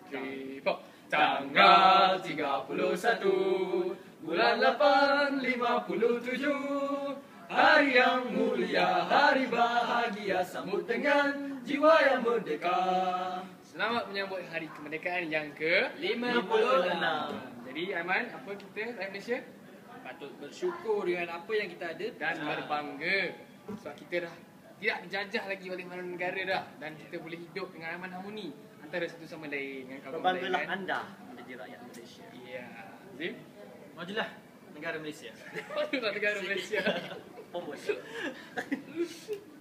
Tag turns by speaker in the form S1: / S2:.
S1: 3, 4. Tanggal 31 bulan 8 57, hari yang mulia, hari bahagia, sambut dengan jiwa yang merdeka. Selamat menyambut hari kemerdekaan yang ke-56. Jadi Aiman, apa kita rakyat Malaysia
S2: patut bersyukur dengan apa yang kita ada
S1: dan berbangga sebab kita dah tidak dijajah lagi oleh mana negara dah, dan kita boleh hidup dengan aman harmoni antara satu sama lain dengan kawan-kawan.
S2: Berbanggalah anda menjadi rakyat Malaysia.
S1: Ya. Zim?
S2: Majulah negara Malaysia.
S1: Majulah negara Malaysia.
S2: Pompos.